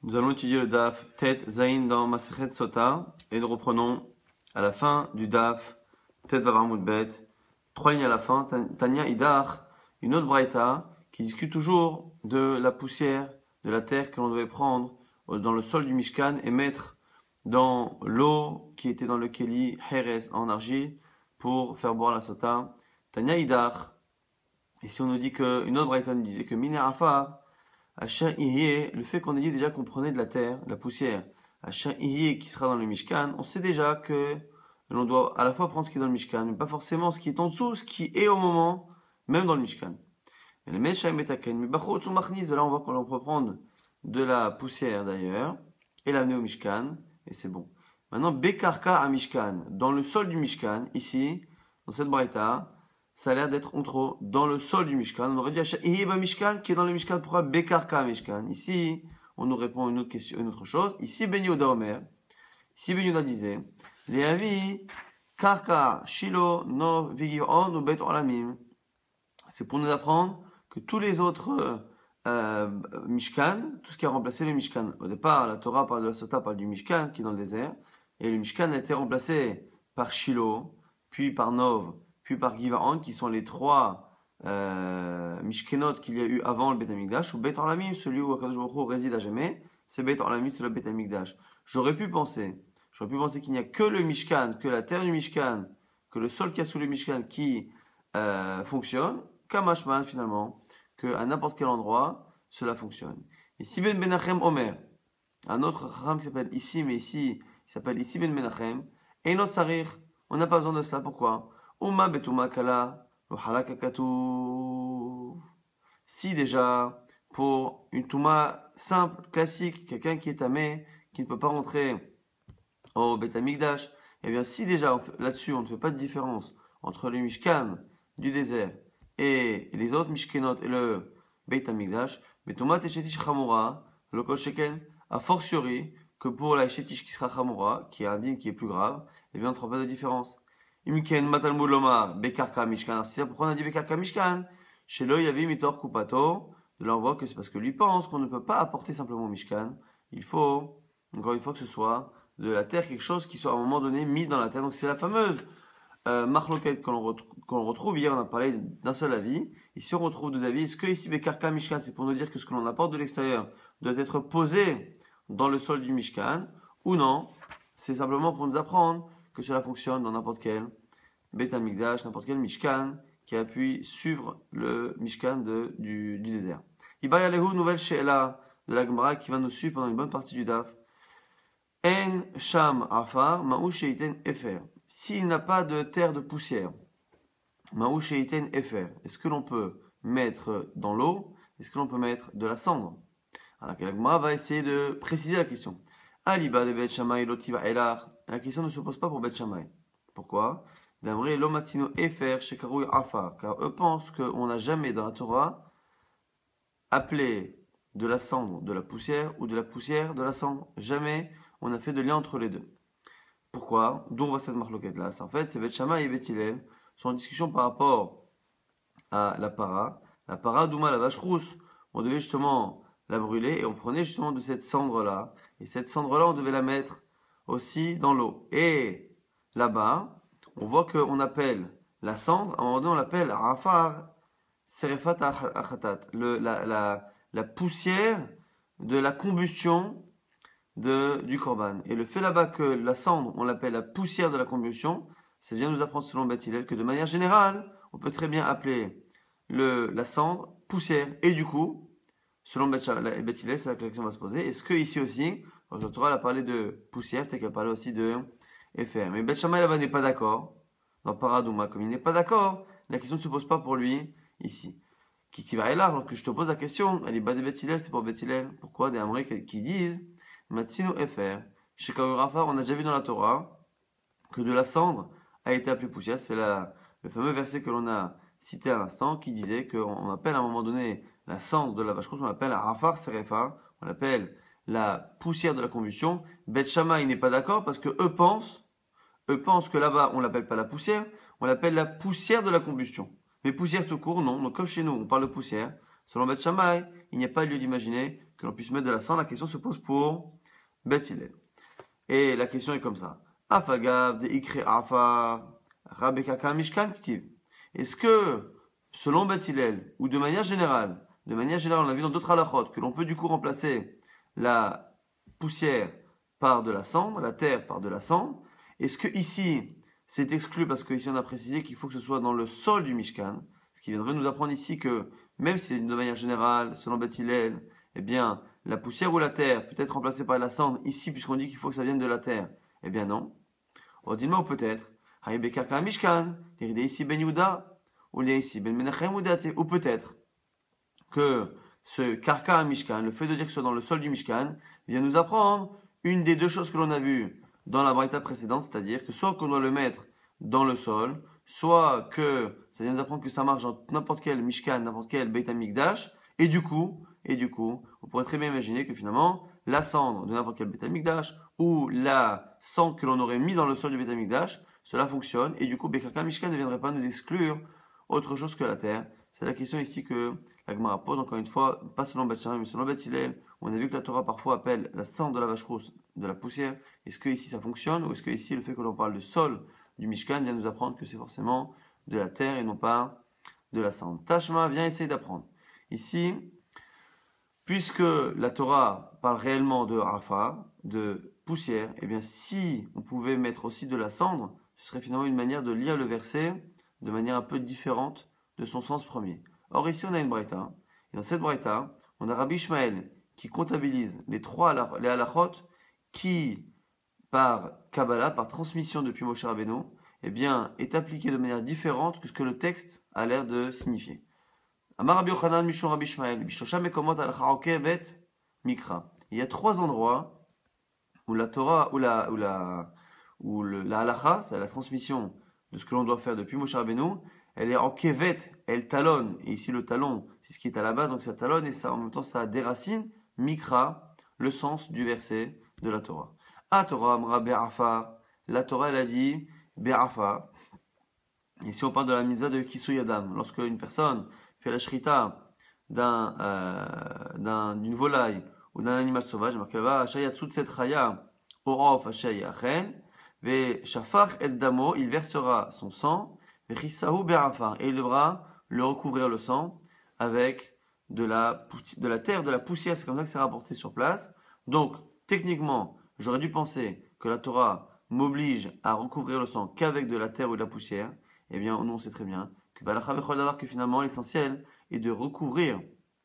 Nous allons étudier le Daf Tet Zain dans Masechet Sota et nous reprenons à la fin du Daf Tet Vav Amud Bet, 3 lignes à la fin, Tanya Idar, une autre braïta qui discute toujours de la poussière de la terre que l'on devait prendre dans le sol du Mishkan et mettre dans l'eau qui était dans le Keli Heres en argile pour faire boire la Sota. Tanya Idar, et si on nous dit qu'une autre braïta nous disait que Mine Afar, le fait qu'on ait dit déjà qu'on prenait de la terre, de la poussière, qui sera dans le Mishkan, on sait déjà que l'on doit à la fois prendre ce qui est dans le Mishkan, mais pas forcément ce qui est en dessous, ce qui est au moment, même dans le Mishkan. Mais le Meshaim Betaken, mais Bachot ou Machnis, de là on voit qu'on peut prendre de la poussière d'ailleurs, et l'amener au Mishkan, et c'est bon. Maintenant, Bekarka à Mishkan, dans le sol du Mishkan, ici, dans cette braïta, ça a l'air d'être dans le sol du Mishkan. On aurait dit Ihiba Mishkan qui est dans le Mishkan. Pourquoi Bekarka Mishkan? Ici, on nous répond une autre question, une autre chose. Ici, Ben Yehuda Omer. Ici, Ben Yehuda disait Leavi Karka Shilo No Vigivon ou Bet Olamim. C'est pour nous apprendre que tous les autres Mishkan, tout ce qui a remplacé le Mishkan. Au départ, la Torah parle de la Sota, parle du Mishkan qui est dans le désert. Et le Mishkan a été remplacé par Shilo, puis par Nov, puis par Givaon, qui sont les trois Mishkenot qu'il y a eu avant le Beit HaMikdash, ou Beit Olamim, celui où Akadosh Baruch Hu réside à jamais, c'est Beit Olamim, c'est le Beit HaMikdash. J'aurais pu penser qu'il n'y a que le Mishkan, que la terre du Mishkan, que le sol qu'il y a sous le Mishkan qui fonctionne, Kamashman finalement, qu'à n'importe quel endroit, cela fonctionne. Ici Ben Menachem Omer, un autre Chacham qui s'appelle ici, mais ici, il s'appelle ici Ben Menachem, et une autre Sarir, on n'a pas besoin de cela, pourquoi? Uma betuma kala lo halakakatu. Si déjà, pour une touma simple, classique, quelqu'un qui est tamé, qui ne peut pas rentrer au Beit HaMikdash, eh bien si déjà là-dessus on ne fait pas de différence entre le Mishkan du désert et les autres Mishkenot et le Beit HaMikdash, betuma techetish chamura, lo kol sheken, a fortiori que pour la chetish qui sera chamura, qui est un din qui est plus grave, eh bien on ne fera pas de différence. Imken matalmud lomar bekarka mishkan. C'est ça pourquoi on a dit bekarka mishkan. Chez lui, il y avait mitor kupato. De là, on voit que c'est parce que lui pense qu'on ne peut pas apporter simplement mishkan. Il faut, encore une fois, que ce soit de la terre, quelque chose qui soit à un moment donné mis dans la terre. Donc c'est la fameuse marloquette qu'on retrouve. Hier, on a parlé d'un seul avis. Ici, on retrouve deux avis. Est-ce que ici bekarka mishkan, c'est pour nous dire que ce que l'on apporte de l'extérieur doit être posé dans le sol du mishkan ou non? C'est simplement pour nous apprendre que cela fonctionne dans n'importe quel Beit HaMikdash, n'importe quel Mishkan qui a pu suivre le Mishkan du désert. Ibaya Lehu, nouvelle She'ela de la Gemara qui va nous suivre pendant une bonne partie du Daf. En Sham Afar, Ma'u She'iten Efer. S'il n'a pas de terre de poussière, Ma'u She'iten Efer, est-ce que l'on peut mettre dans l'eau, est-ce que l'on peut mettre de la cendre? Alors la Gemara va essayer de préciser la question. Aliba de Bet Shammai Lotiva Elar. La question ne se pose pas pour Bet Shammai. Pourquoi? D'Amri Lomatsino Efer Shekarouy Afar. Car eux pensent qu'on n'a jamais dans la Torah appelé de la cendre de la poussière ou de la poussière de la cendre. Jamais on a fait de lien entre les deux. Pourquoi? D'où on voit cette marloquette là? En fait, c'est Bet Shammai et Bet Hillel sont en discussion par rapport à la para. La para d'Ouma, la vache rousse. On devait justement la brûler et on prenait justement de cette cendre là. Et cette cendre là, on devait la mettre aussi dans l'eau. Et là-bas, on voit qu'on appelle la cendre, à un moment donné, on l'appelle Rafar Serefat Achatat, la poussière de la combustion du Korban. Et le fait là-bas que la cendre, on l'appelle la poussière de la combustion, ça vient nous apprendre selon Beit Hillel que de manière générale, on peut très bien appeler la cendre poussière. Et du coup, selon Beit Hillel, c'est là que la question va se poser. Est-ce que ici aussi, la Torah a parlé de poussière, peut-être qu'elle a parlé aussi de Efer. Mais Bet Shammai là-bas n'est pas d'accord. Dans Paradouma, comme il n'est pas d'accord, la question ne se pose pas pour lui ici. Kitiva est là, lorsque je te pose la question, elle est bas de Bet Hillel, c'est pour Bet Hillel. Pourquoi des Amrés qui disent Matsino Efer. Chez Kagorafar, on a déjà vu dans la Torah que de la cendre a été appelée poussière. C'est le fameux verset que l'on a cité à l'instant qui disait qu'on appelle à un moment donné la cendre de la vache rousse, on l'appelle Rafar Serefa, on l'appelle la poussière de la combustion. Bet Shammai n'est pas d'accord parce que eux pensent que là-bas on l'appelle pas la poussière, on l'appelle la poussière de la combustion. Mais poussière tout court, non. Donc comme chez nous on parle de poussière, Selon Beth Shammai, il n'y a pas lieu d'imaginer que l'on puisse mettre de la cendre. La question se pose pour Beth Hillel. Et la question est comme ça. Afagav de ikre afar rabekaka mishkan ktiv. Est-ce que, selon Beth Hillel, ou de manière générale, on a vu dans d'autres halachot, que l'on peut du coup remplacer la poussière par de la cendre, la terre par de la cendre, est-ce que ici, c'est exclu parce qu'ici on a précisé qu'il faut que ce soit dans le sol du Mishkan, ce qui viendrait nous apprendre ici que, même si de manière générale, selon Beth Hillel, eh bien, la poussière ou la terre peut être remplacée par la cendre ici, puisqu'on dit qu'il faut que ça vienne de la terre. Eh bien non. Dis-moi, ou peut-être, Haïbekaka Mishkan, l'iride ici Ben Yuda, ou ici Ben Menachem ou peut-être que ce karka Mishkan, le fait de dire que ce soit dans le sol du Mishkan, vient nous apprendre une des deux choses que l'on a vues dans la braïta précédente, c'est-à-dire que soit qu'on doit le mettre dans le sol, soit que ça vient nous apprendre que ça marche dans n'importe quel Mishkan, n'importe quel Beit HaMikdash, et du coup, on pourrait très bien imaginer que finalement, la cendre de n'importe quel Beit HaMikdash, ou la cendre que l'on aurait mis dans le sol du Beit HaMikdash, cela fonctionne, et du coup, Bekarka Mishkan ne viendrait pas nous exclure autre chose que la terre. C'est la question ici que la Gemara pose, encore une fois, pas selon Beth Shammai, mais selon Beth Hillel, où on a vu que la Torah parfois appelle la cendre de la vache rousse de la poussière. Est-ce que ici ça fonctionne, ou est-ce que ici le fait que l'on parle de sol du Mishkan vient nous apprendre que c'est forcément de la terre et non pas de la cendre? Tashma vient essayer d'apprendre. Ici, puisque la Torah parle réellement de Rafa, de poussière, eh bien si on pouvait mettre aussi de la cendre, ce serait finalement une manière de lire le verset de manière un peu différente de son sens premier. Or ici on a une braïta, et dans cette braïta, on a Rabbi Ishmael qui comptabilise les halachot qui, par Kabbalah, par transmission depuis Moshe Rabbeinu, eh bien, est appliqué de manière différente que ce que le texte a l'air de signifier. Amar Rabbi Yochanan Mishon Rabbi Ishmael, Bishosha Mekomot al Vet Mikra. Il y a 3 endroits où la Torah, la halacha, c'est la transmission de ce que l'on doit faire depuis Moshe Rabbeinu, elle est en kevet, elle talonne, et ici le talon, c'est ce qui est à la base, donc ça talonne, et ça, en même temps, ça déracine, mikra, le sens du verset de la Torah. A Torah amra be'afar, la Torah, elle a dit be'afar. Ici, on parle de la mitzvah de Kisui Adam. Lorsque une personne fait la shrita d'une volaille ou d'un animal sauvage, marqué là-bas, Ashayatsut set chaya, orof ashayachen, ve shafach et damo, il versera son sang, et il devra le recouvrir le sang avec de la terre, de la poussière. C'est comme ça que c'est rapporté sur place. Donc, techniquement, j'aurais dû penser que la Torah m'oblige à recouvrir le sang qu'avec de la terre ou de la poussière. Eh bien, nous, on sait très bien que finalement, l'essentiel est de recouvrir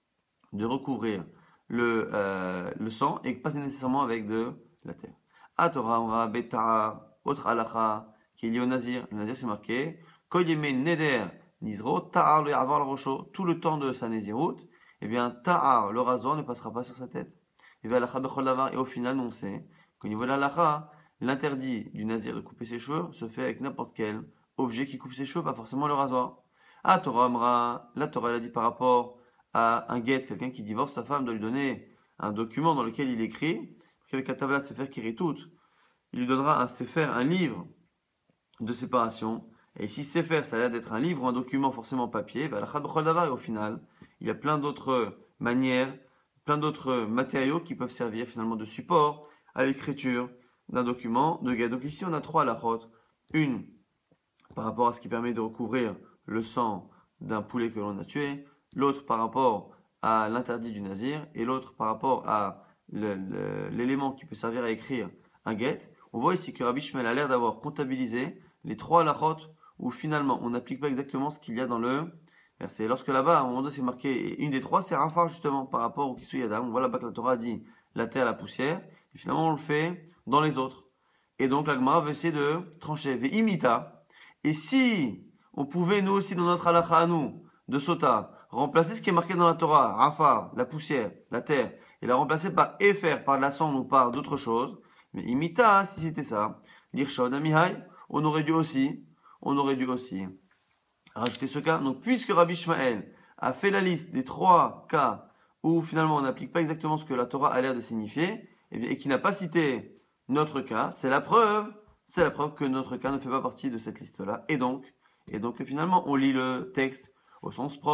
le sang et pas nécessairement avec de la terre. A Torah amra beta, autre halacha qui est lié au nazir. Le nazir, c'est marqué Koyeme neder nizro ta'ar le avoir le rocho. Tout le temps de sa néziroute, eh bien, ta'ar, le rasoir, ne passera pas sur sa tête. Et au final, on sait qu'au niveau de l'halacha, l'interdit du nazir de couper ses cheveux se fait avec n'importe quel objet qui coupe ses cheveux, pas forcément le rasoir. Ah, Torah Amra, la Torah elle a dit par rapport à un guet, quelqu'un qui divorce sa femme, doit lui donner un document dans lequel il écrit, qu'avec la Tavla Sefer Kiritut, il lui donnera un Sefer, un livre de séparation. Et si Sefer, ça a l'air d'être un livre ou un document forcément papier, bah, et au final, il y a plein d'autres manières, plein d'autres matériaux qui peuvent servir finalement de support à l'écriture d'un document de guet. Donc ici, on a 3 halachot. Une, par rapport à ce qui permet de recouvrir le sang d'un poulet que l'on a tué, l'autre par rapport à l'interdit du nazir, et l'autre par rapport à l'élément qui peut servir à écrire un guet. On voit ici que Rabbi Shmuel a l'air d'avoir comptabilisé les 3 halachot où finalement on n'applique pas exactement ce qu'il y a dans le verset. Lorsque là-bas, à un moment donné, c'est marqué, et une des 3, c'est Rafar justement par rapport au Kisui Adam. On voit là-bas que la Torah dit la terre, la poussière, et finalement on le fait dans les autres. Et donc la Gemara veut essayer de trancher. Ve'imita. Et si on pouvait, nous aussi, dans notre halakha à nous, de Sota, remplacer ce qui est marqué dans la Torah, Rafar, la poussière, la terre, et la remplacer par Efer, par de la cendre ou par d'autres choses, mais imita, si c'était ça, l'Irshon Amihai, on aurait dû aussi rajouter ce cas. Donc, puisque Rabbi Ishmael a fait la liste des 3 cas où finalement on n'applique pas exactement ce que la Torah a l'air de signifier, et qui n'a pas cité notre cas, c'est la preuve que notre cas ne fait pas partie de cette liste-là. Et donc finalement, on lit le texte au sens propre,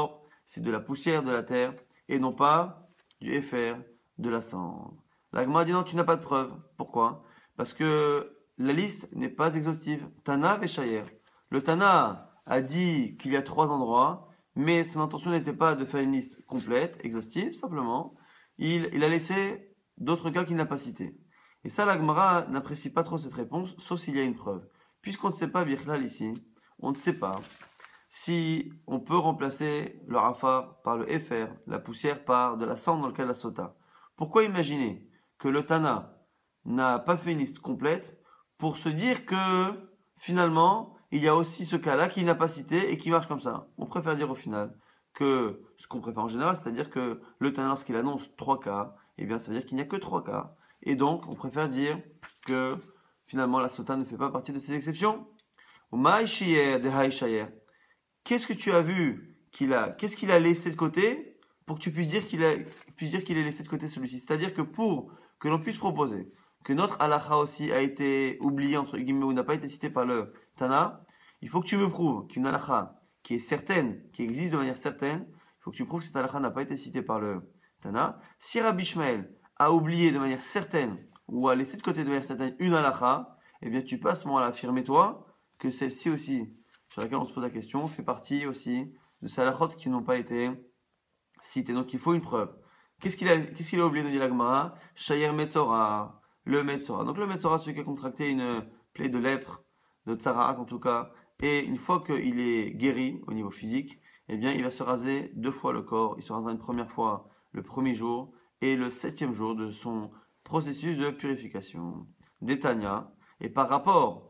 c'est de la poussière de la terre et non pas du éfer, de la cendre. La Gemara dit non, tu n'as pas de preuve. Pourquoi? Parce que la liste n'est pas exhaustive. Tana Veshayer. Le Tana a dit qu'il y a 3 endroits, mais son intention n'était pas de faire une liste complète, exhaustive, simplement. Il a laissé d'autres cas qu'il n'a pas cités. Et ça, la Gemara n'apprécie pas trop cette réponse, sauf s'il y a une preuve. Puisqu'on ne sait pas, Birklal ici, on ne sait pas si on peut remplacer le rafar par le éfer, la poussière par de la cendre dans le cas de la sota. Pourquoi imaginer que le Tana n'a pas fait une liste complète pour se dire que finalement il y a aussi ce cas-là qui n'a pas cité et qui marche comme ça? On préfère dire au final que ce qu'on préfère en général, c'est-à-dire que le Tana, lorsqu'il annonce 3 cas, eh bien ça veut dire qu'il n'y a que 3 cas. Et donc on préfère dire que finalement la sota ne fait pas partie de ces exceptions. Qu'est-ce que tu as vu qu'est-ce qu'il a laissé de côté pour que tu puisses dire qu'il est laissé de côté celui-ci? C'est-à-dire que pour que l'on puisse proposer que notre halakha aussi a été oublié, entre guillemets, ou n'a pas été cité par le Tana, il faut que tu me prouves qu'une halakha qui est certaine, qui existe de manière certaine, il faut que tu prouves que cette halakha n'a pas été citée par le Tana. Si Rabbi Ishmael a oublié de manière certaine, ou a laissé de côté de manière certaine une halakha, eh bien tu peux à ce moment-là affirmer toi que celle-ci aussi, sur laquelle on se pose la question, fait partie aussi de ces halakhot qui n'ont pas été citées. Donc il faut une preuve. Qu'est-ce qu'il a oublié de dire la Gemara? Shayer Metzora, le Metzora. Donc le Metzora, celui qui a contracté une plaie de lèpre, de tsaraat en tout cas, et une fois qu'il est guéri au niveau physique, eh bien il va se raser 2 fois le corps. Il se rasera une première fois le premier jour et le 7e jour de son processus de purification. D'Etania. Et par rapport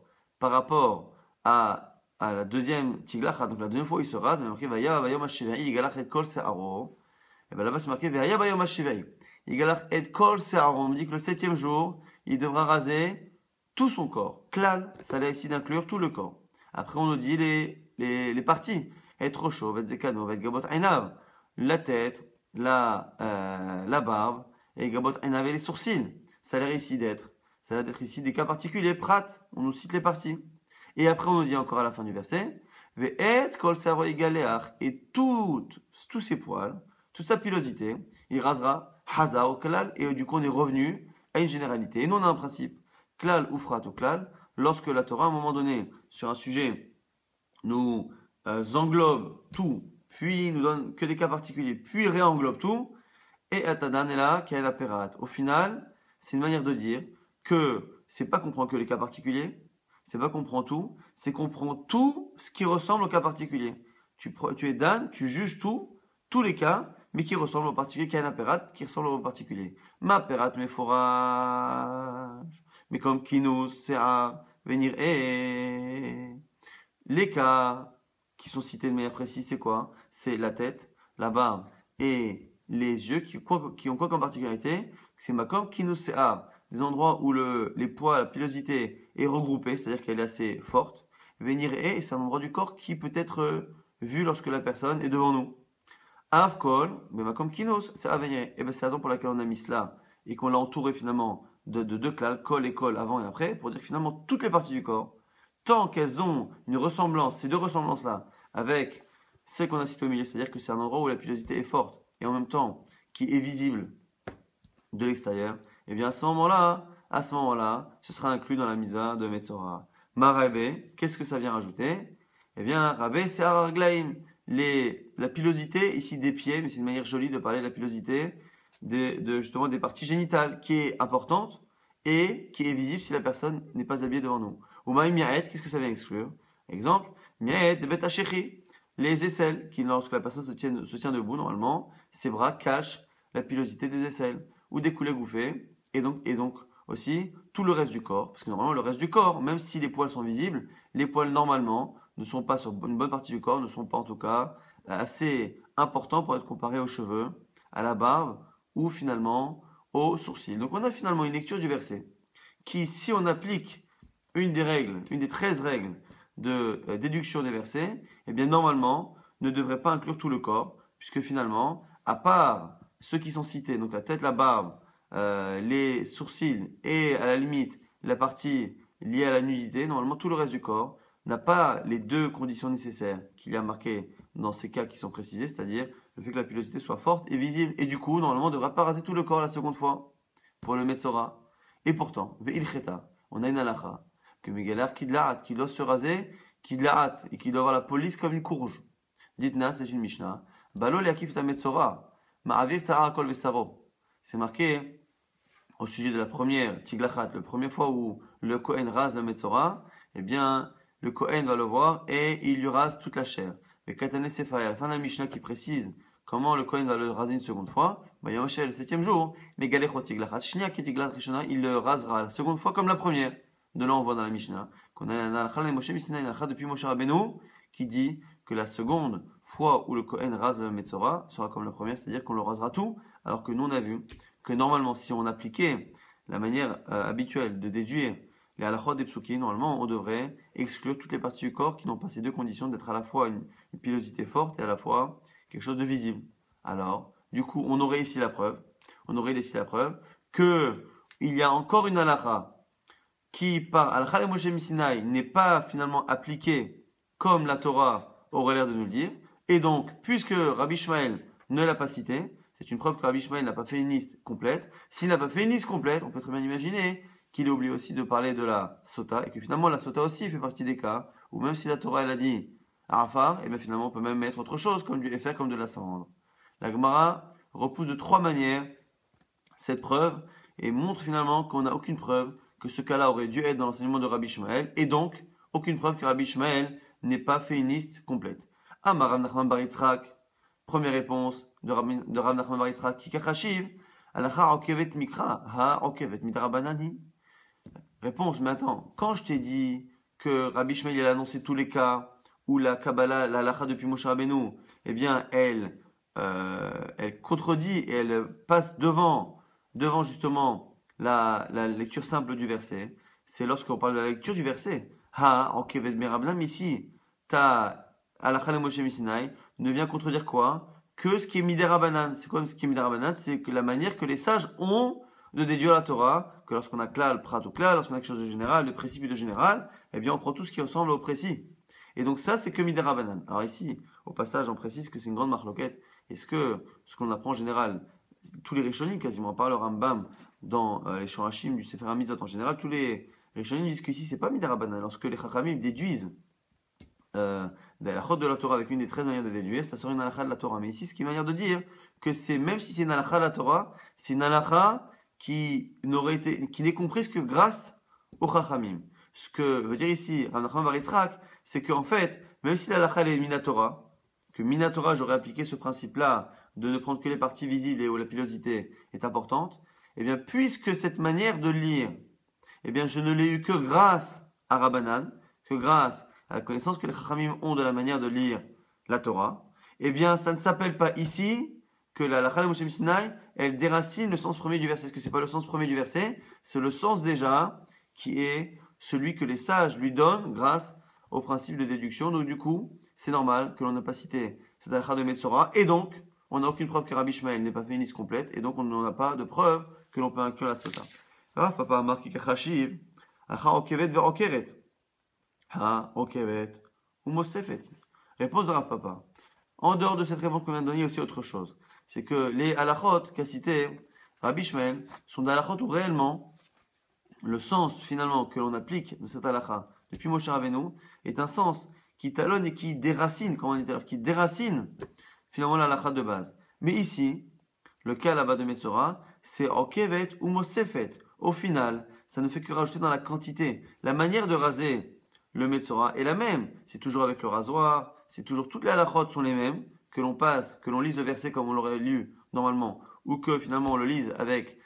à la deuxième tiglacha, donc la deuxième fois il se rase, il est marqué Vaya Bayom HaShivai, Yigalach et Kol Se'aro. Et bien là-bas c'est marqué Vaya Bayom HaShivai, Yigalach et Kol Se'aro. On me dit que le 7e jour, il devra raser tout son corps. Klal, ça l'a ici d'inclure tout le corps. Après on nous dit les parties. Être chaud, être zekano, être gabot einav, la tête, la barbe, et gabot einav et les sourcils. Ça a l'air ici d'être. Ça a l'air d'être ici des cas particuliers. Prat, on nous cite les parties. Et après, on nous dit encore à la fin du verset, Ve'et kol saro igaleach, et tous ses poils, toute sa pilosité, il rasera haza au klal, et du coup, on est revenu à une généralité. Et nous, on a un principe, klal ou frat ou klal, lorsque la Torah, à un moment donné, sur un sujet, nous englobe tout, puis nous donne que des cas particuliers, puis réenglobe tout, et atadan est là, qui a un apérat. Au final, c'est une manière de dire que c'est pas qu'on prend que les cas particuliers, c'est pas qu'on prend tout, c'est qu'on prend tout ce qui ressemble au cas particulier. Tu es Dan, tu juges tous les cas, mais qui ressemblent au particulier, qui a un apérat, qui ressemble au particulier. Ma pérat, mes forages, mais comme Kinous, Se'a, venir et les cas qui sont cités de manière précise, c'est quoi? C'est la tête, la barbe et les yeux qui ont quoi comme particularité? C'est Makom Kinous, Se'a, des endroits où les poids, la pilosité est regroupée, c'est-à-dire qu'elle est assez forte. Venir et c'est un endroit du corps qui peut être vu lorsque la personne est devant nous. Avkol, mais comme kinos, c'est à venir. Et bien c'est la raison pour laquelle on a mis cela et qu'on l'a entouré finalement de 2 klal, col et col avant et après, pour dire que finalement toutes les parties du corps, tant qu'elles ont une ressemblance, ces 2 ressemblances-là, avec celle qu'on a citée au milieu, c'est-à-dire que c'est un endroit où la pilosité est forte et en même temps qui est visible de l'extérieur, et bien à ce moment-là, ce sera inclus dans la mitzvah de Metzora. Marabé, qu'est-ce que ça vient rajouter? Eh bien, Rabé, c'est Araglaim. La pilosité ici des pieds, mais c'est une manière jolie de parler de la pilosité justement des parties génitales, qui est importante et qui est visible si la personne n'est pas habillée devant nous. Ou Maïm Miaet, qu'est-ce que ça vient exclure? Exemple, Miaet, Betachechi, les aisselles, qui lorsque la personne se tient debout, normalement, ses bras cachent la pilosité des aisselles, ou des coulées gouffées, et donc aussi tout le reste du corps, parce que normalement le reste du corps, même si les poils sont visibles, les poils normalement ne sont pas sur une bonne partie du corps, ne sont pas en tout cas assez importants pour être comparés aux cheveux, à la barbe ou finalement aux sourcils. Donc on a finalement une lecture du verset qui, si on applique une des 13 règles de déduction des versets, eh bien normalement ne devrait pas inclure tout le corps, puisque finalement, à part ceux qui sont cités, donc la tête, la barbe, les sourcils et à la limite la partie liée à la nudité, normalement tout le reste du corps n'a pas les 2 conditions nécessaires qu'il y a marquées dans ces cas qui sont précisés, c'est-à-dire le fait que la pilosité soit forte et visible. Et du coup, normalement, on ne devrait pas raser tout le corps la seconde fois pour le Metzora. Et pourtant, ve'ilcheta, on a une halakha, que Megalar Kidlaat, qui doit se raser, Kidlaat, et qui doit avoir la police comme une courge. Ditnat, c'est une Mishnah. Balo leakif ta Metzora, ma'aviv ta'a kol vesaro. C'est marqué au sujet de la première Tiglachat, la première fois où le Kohen rase le Metzora, eh bien, le Kohen va le voir et il lui rase toute la chair. Mais Katane Sefa, à la fin de la Mishnah qui précise comment le Kohen va le raser une seconde fois, bah, Yamashel, le septième jour, mais Galechot Tiglachat, Shnia qui Tiglat Rishona, il le rasera la seconde fois comme la première. De là, on voit dans la Mishnah qu'on a un halakha de Moshe Misina, une halakha depuis Moshe Rabbeinu, qui dit que la seconde fois où le Kohen rase le Metzora sera comme la première, c'est-à-dire qu'on le rasera tout, alors que nous, on a vu que normalement, si on appliquait la manière habituelle de déduire les halachot des psukim, normalement, on devrait exclure toutes les parties du corps qui n'ont pas ces deux conditions d'être à la fois une pilosité forte et à la fois quelque chose de visible. Alors, du coup, on aurait ici la preuve, que il y a encore une halacha qui, par halakha le Moshe Misinaï, n'est pas finalement appliquée comme la Torah aurait l'air de nous le dire. Et donc, puisque Rabbi Ishmael ne l'a pas cité, c'est une preuve que Rabbi Ishmael n'a pas fait une liste complète. S'il n'a pas fait une liste complète, on peut très bien imaginer qu'il a oublié aussi de parler de la sota, et que finalement la sota aussi fait partie des cas où même si la Torah elle a dit Arafar, et bien finalement on peut même mettre autre chose comme et faire comme de la cendre. La Gemara repousse de trois manières cette preuve et montre finalement qu'on n'a aucune preuve que ce cas-là aurait dû être dans l'enseignement de Rabbi Ishmael, et donc aucune preuve que Rabbi Ishmael n'ait pas fait une liste complète. Amar Rav Nachman bar Yitzchak, première réponse de Rav Nachman bar Yitzchak, qui kachashiv, alacha okevet mikra, ha okevet midrabanani. Réponse, mais attends, quand je t'ai dit que Rabbi Ishmael a annoncé tous les cas où la Kabbalah, la halacha depuis Moshe Rabbeinu, eh bien elle contredit et elle passe devant justement la lecture simple du verset. C'est lorsqu'on parle de la lecture du verset. Ha, en kevet merablam, ici, ta halakha le Moshe Misinaï ne vient contredire quoi? Que ce qui est midérabanan. C'est quoi ce qui est midérabanan? C'est que la manière que les sages ont de déduire la Torah, que lorsqu'on a klal, prat ou klal, lorsqu'on a quelque chose de général, de précis puis de général, eh bien on prend tout ce qui ressemble au précis. Et donc ça, c'est que midérabanan. Alors ici, au passage, on précise que c'est une grande marloquette. Est-ce que ce qu'on apprend en général, tous les Rishonim quasiment, par le Rambam, dans les Shorashim du Sefer HaMitzvot en général, tous les Rishonim disent qu'ici c'est pas midérabanan. Lorsque les Chachamim déduisent la halachot de la Torah avec une des 13 manières de déduire, ça sort une halakha de la Torah. Mais ici, ce qui est une manière de dire que c'est, même si c'est une halakha de la Torah, c'est une halakha qui n'est comprise que grâce au Chachamim. Ce que veut dire ici Rav Nachman bar Yitzchak, c'est qu'en fait, même si la halakha est Minatora, que Minatora j'aurais appliqué ce principe-là de ne prendre que les parties visibles et où la pilosité est importante, eh bien, puisque cette manière de lire, eh bien, je ne l'ai eu que grâce à Rabbanan, que grâce à la connaissance que les Chachamim ont de la manière de lire la Torah, eh bien, ça ne s'appelle pas ici que la halakha de Moshe Misinaï, elle déracine le sens premier du verset. Parce que c'est pas le sens premier du verset, c'est le sens déjà qui est celui que les sages lui donnent grâce au principe de déduction. Donc du coup, c'est normal que l'on n'ait pas cité cette halakha de Metzora. Et donc, on n'a aucune preuve que Rabbi Ishmael n'ait pas fait une liste complète. Et donc, on n'en a pas de preuve que l'on peut inclure la sota. Rav Papa marque kachashiv, halakha okevet ve'okeret. Ha okevet ou mosefet. Réponse de Rav Papa. En dehors de cette réponse qu'on vient de donner, il y a aussi autre chose. C'est que les halachot qu'a cité Rabbi Ishmael sont des halachot où réellement le sens finalement que l'on applique de cette halakha depuis Moshe Rabbeinu est un sens qui talonne et qui déracine, comme on dit tout à l'heure, qui déracine finalement la halakha de base. Mais ici, le cas là-bas de Metzora, c'est okevet ou mosefet. Au final, ça ne fait que rajouter dans la quantité. La manière de raser le Metzora est la même. C'est toujours avec le rasoir, c'est toujours, toutes les halachot sont les mêmes, que l'on passe, que l'on lise le verset comme on l'aurait lu normalement, ou que finalement on le lise avec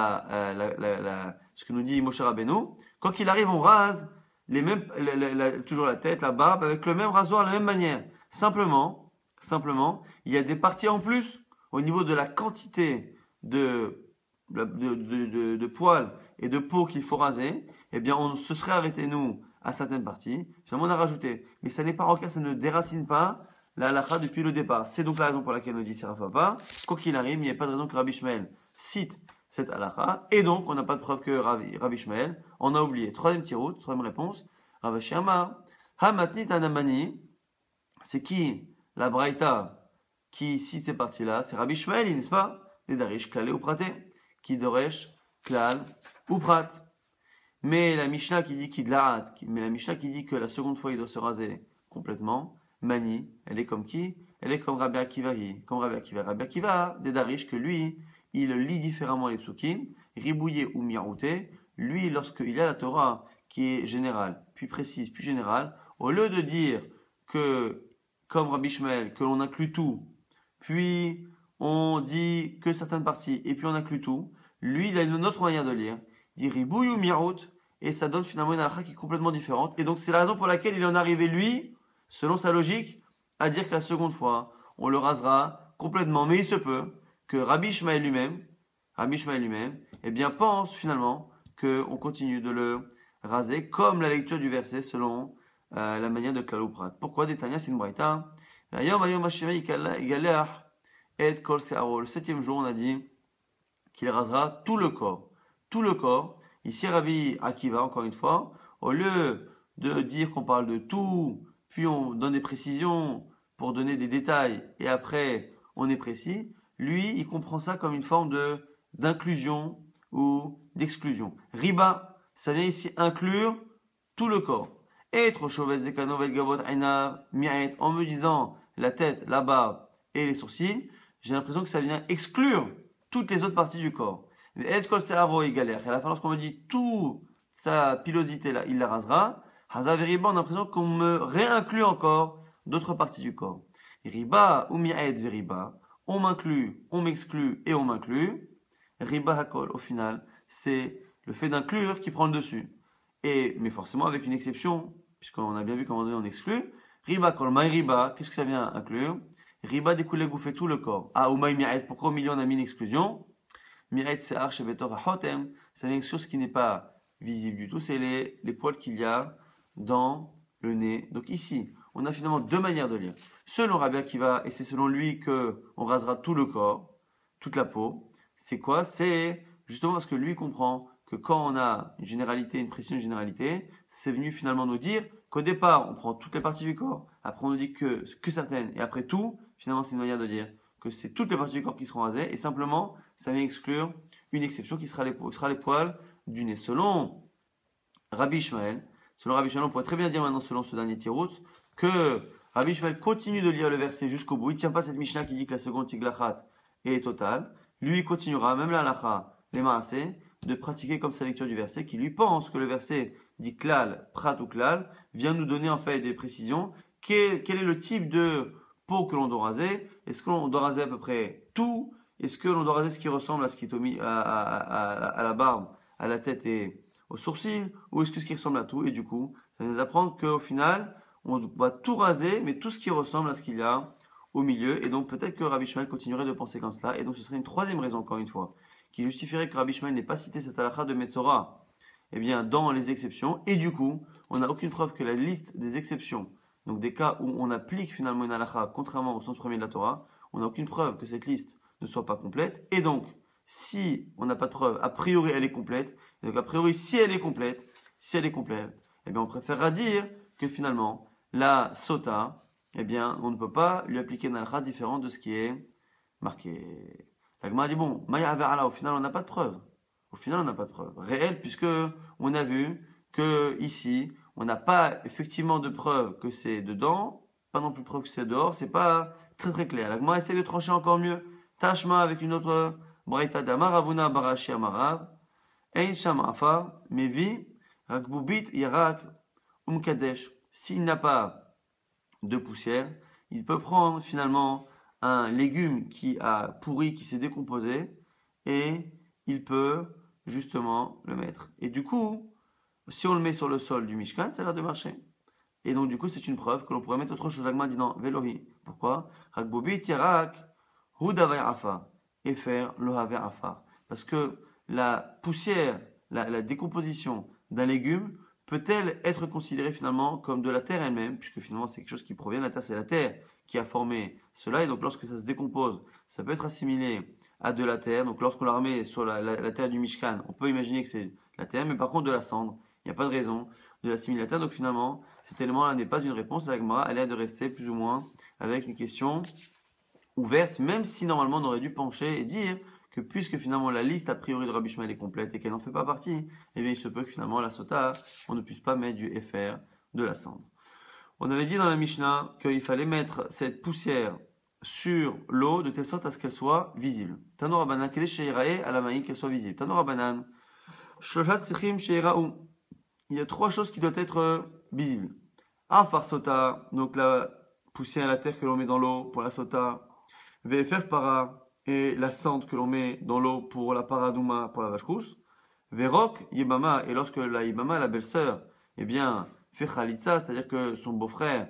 ce que nous dit Moshe Rabbeinu. Quoi qu'il arrive, on rase les mêmes, toujours la tête, la barbe, avec le même rasoir, la même manière. Simplement, il y a des parties en plus au niveau de la quantité de poils et de peau qu'il faut raser. Eh bien, on se serait arrêté, nous, à certaines parties. Finalement, on a rajouté. Mais ça n'est pas rocaire, ça ne déracine pas la halakha depuis le départ. C'est donc la raison pour laquelle nous dit Rav Papa. Quoi qu'il arrive, il n'y a pas de raison que Rabbi Ishmael cite cette halakha. Et donc, on n'a pas de preuve que Rabbi Ishmael en a oublié. Troisième tiroute, troisième réponse. Rav Shama, Hamatnit Anamani, c'est qui la braïta qui cite ces parties-là, c'est Rabbi Shmaeli, n'est-ce pas? Des Darish, Klal ou Praté, qui Doresh, Klal ou Prat. Mais la Mishnah qui dit mais la Mishnah qui dit que la seconde fois il doit se raser complètement, Mani, elle est comme qui? Elle est comme Rabbi Akiva, comme Rabbi Akiva. Rabbi Akiva, des Darish, que lui, il lit différemment les psukim, ribouillé ou miaouté. Lui, lorsqu'il y a la Torah qui est générale, puis précise, puis générale, au lieu de dire que, comme Rabbi Shmuel, que l'on inclut tout, puis on dit que certaines parties, et puis on inclut tout, lui, il a une autre manière de lire. Il dit ribouille ou miaout, et ça donne finalement une halakha qui est complètement différente. Et donc, c'est la raison pour laquelle il en est arrivé, lui, selon sa logique, à dire que la seconde fois, on le rasera complètement. Mais il se peut que Rabbi Shmuel lui-même, eh bien, pense finalement qu'on continue de le raser comme la lecture du verset selon la manière de Klal ou Prat. Pourquoi Détania, c'est une braïta. Le septième jour, on a dit qu'il rasera tout le corps. Tout le corps. Ici, Rabbi Akiva, encore une fois, au lieu de dire qu'on parle de tout, puis on donne des précisions pour donner des détails, et après on est précis, lui, il comprend ça comme une forme d'inclusion ou d'exclusion. Riba, ça vient ici inclure tout le corps. Être chauvet zekanovet gavot aina miaet, en me disant la tête, la barbe et les sourcils, j'ai l'impression que ça vient exclure toutes les autres parties du corps. Est-ce que c'est aro et galère? Et à la fin, lorsqu'on me dit tout sa pilosité là, il la rasera. Hazaveriba, on a l'impression qu'on me réinclut encore d'autres parties du corps. Riba ou mi'aed veriba, on m'inclut, on m'exclut et on m'inclut. Riba hakol, au final, c'est le fait d'inclure qui prend le dessus. Mais forcément avec une exception, puisqu'on a bien vu comment on exclut. Riba kol maï riba, qu'est-ce que ça vient inclure? Riba découle gouffer tout le corps. Ah, ou maï mi'aed, pourquoi au milieu on a mis une exclusion? Mi'aed se'ar shebetor hachotem, ça vient exclure ce qui n'est pas visible du tout, c'est les poils qu'il y a dans le nez. Donc ici, on a finalement deux manières de lire. Selon Rabbi Akiva, et c'est selon lui que on rasera tout le corps, toute la peau. C'est quoi? C'est justement parce que lui comprend que quand on a une généralité, une précision, une généralité, c'est venu finalement nous dire qu'au départ, on prend toutes les parties du corps, après on nous dit que certaines, et après tout, finalement c'est une manière de dire que c'est toutes les parties du corps qui seront rasées, et simplement, ça vient exclure une exception qui sera les poils du nez. Selon Rabbi Ishmael, on pourrait très bien dire maintenant, selon ce dernier tirout, que Rabbi Ishmael continue de lire le verset jusqu'au bout. Il ne tient pas cette Mishnah qui dit que la seconde tiglachat est totale. Lui, il continuera, même la halacha, les maasé, de pratiquer comme sa lecture du verset, qui lui pense que le verset dit klal, prat ou klal, vient nous donner en fait des précisions. Quel est le type de peau que l'on doit raser? Est-ce que l'on doit raser à peu près tout? Est-ce que l'on doit raser ce qui ressemble à ce qui est à la barbe, à la tête et aux sourcils? Ou est-ce que ce qui ressemble à tout? Et du coup, ça va nous apprendre qu'au final, on va tout raser, mais tout ce qui ressemble à ce qu'il y a au milieu. Et donc peut-être que Rabbi Shmuel continuerait de penser comme cela. Et donc ce serait une troisième raison, encore une fois, qui justifierait que Rabbi Shmuel n'ait pas cité cette halakha de Metzora, eh bien, dans les exceptions. Et du coup, on n'a aucune preuve que la liste des exceptions, donc des cas où on applique finalement une halakha contrairement au sens premier de la Torah, on n'a aucune preuve que cette liste ne soit pas complète. Et donc, si on n'a pas de preuve, a priori elle est complète. Et donc a priori, si elle est complète, eh bien on préférera dire que finalement, la sota, eh bien, on ne peut pas lui appliquer une halakha différente de ce qui est marqué. La Gemara dit, bon, Maya Averala, au final, on n'a pas de preuve. Au final, on n'a pas de preuve réelle, puisque on a vu que ici, on n'a pas effectivement de preuve que c'est dedans, pas non plus de preuve que c'est dehors, c'est pas très très clair. La Gemara essaie de trancher encore mieux. Tashma avec une autre braïta d'Amaravuna Barashi Amarav, Ein Sham Afar, Mevi, Rakbubit Yarak Umkadesh. S'il n'a pas de poussière, il peut prendre finalement un légume qui a pourri, qui s'est décomposé, et il peut justement le mettre. Et du coup, si on le met sur le sol du Mishkan, ça a l'air de marcher. Et donc du coup, c'est une preuve que l'on pourrait mettre autre chose. L'agma dit non, Velohi. Pourquoi? Rakbobit Yarak Hudavay Afa. Et faire Lohaver Afa. Parce que la poussière, la décomposition d'un légume, peut-elle être considérée finalement comme de la terre elle-même, puisque finalement c'est quelque chose qui provient de la terre, c'est la terre qui a formé cela, et donc lorsque ça se décompose, ça peut être assimilé à de la terre. Donc lorsqu'on la remet sur la terre du Mishkan, on peut imaginer que c'est la terre, mais par contre de la cendre, il n'y a pas de raison de l'assimiler à la terre. Donc finalement, cet élément-là n'est pas une réponse à la Gemara, elle est de rester plus ou moins avec une question ouverte, même si normalement on aurait dû pencher et dire que puisque finalement la liste a priori de Rabbi Ishmael est complète et qu'elle n'en fait pas partie, eh bien il se peut que finalement la sota, on ne puisse pas mettre du FR, de la cendre. On avait dit dans la Mishnah qu'il fallait mettre cette poussière sur l'eau de telle sorte à ce qu'elle soit visible. Tano Rabbanan, qu'elle est à la maïm, qu'elle soit visible. Tano Rabbanan, Shoshat Sichim Sheiraou. Il y a trois choses qui doivent être visibles. Afar sota, donc la poussière à la terre que l'on met dans l'eau pour la sota. Vefer para, et la cendre que l'on met dans l'eau pour la paradouma, pour la vache rousse. Verok yemama, et lorsque la yemama, la belle-sœur, eh bien, fait khalitsa, c'est-à-dire que son beau-frère,